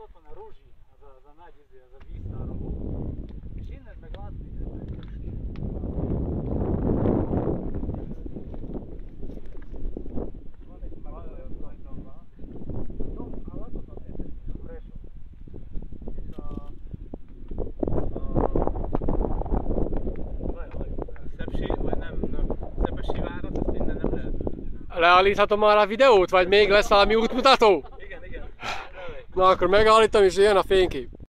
ott van a Ruzsi, az a nagy izé, az a víztároló. És innen meg látni, van egy magolyan rajtamban. No, a látod az etet, a Bresov. És Szepsi, vagy nem, Szepesi várat, azt innen nem lehet. Leállíthatom már a videót, vagy még lesz valami útmutató? Igen. Na akkor megállítom és jön a fénykép.